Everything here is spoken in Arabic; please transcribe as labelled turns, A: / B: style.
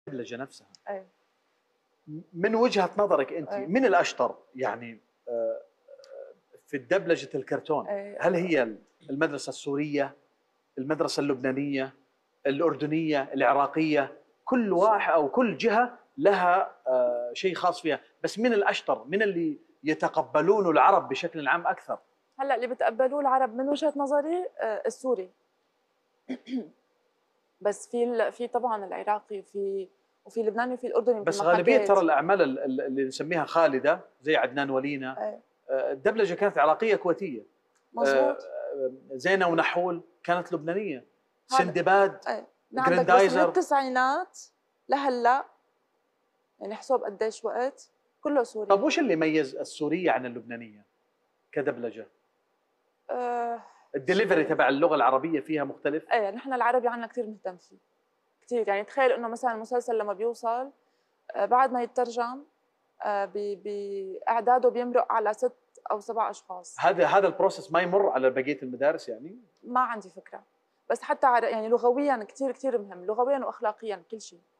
A: الدبلجه نفسها.
B: ايه.
A: من وجهه نظرك انت
B: أيه.
A: من الاشطر يعني في الدبلجه الكرتون؟
B: أيه.
A: هل هي المدرسه السوريه، المدرسه اللبنانيه، الاردنيه، العراقيه؟ كل واحد او كل جهه لها شيء خاص فيها، بس من الاشطر، من اللي يتقبلونه العرب بشكل عام اكثر؟
B: هلا اللي بتقبلوه العرب من وجهة نظري السوري. بس في طبعا العراقي وفي لبناني وفي الاردني مثل
A: بس
B: ما
A: غالبيه
B: حكيت.
A: ترى الاعمال اللي نسميها خالده زي عدنان ولينا،
B: أيه.
A: الدبلجه كانت عراقيه كويتيه.
B: مظبوط.
A: زينة ونحول كانت لبنانيه.
B: هذا
A: سندباد،
B: ايه عندك، بس من
A: جريندايزر.
B: التسعينات لهلا يعني حسب قديش وقت كله سوري.
A: طب وش اللي يميز السوريه عن اللبنانيه كدبلجه؟
B: أه
A: الدليفري تبع اللغه العربيه فيها مختلف؟
B: ايه نحن العربي عنا كثير مهتم فيه كثير. يعني تخيل انه مثلا المسلسل لما بيوصل بعد ما يترجم باعداده بيمرق على 6 أو 7 اشخاص.
A: هذا البروسيس ما يمر على بقيه المدارس يعني؟
B: ما عندي فكره، بس حتى يعني لغويا كثير كثير مهم، لغويا واخلاقيا كل شيء.